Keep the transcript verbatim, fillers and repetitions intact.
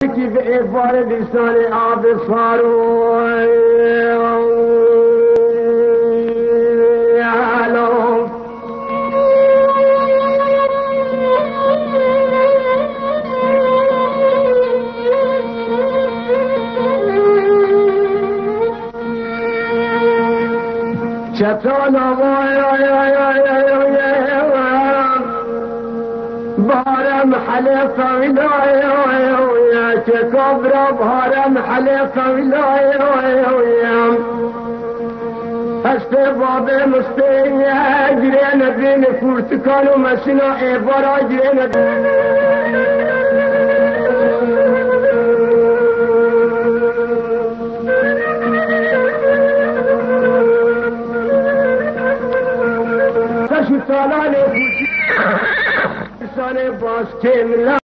كيف إفار لسان أبصار يعلم شتانا بارم حليفة ولايا كبرى بارم حليفة ولايا استباب مستيا جرينا بين فورتكان ومسنا إبارة جرينا تشتغل على سنة باس كاملة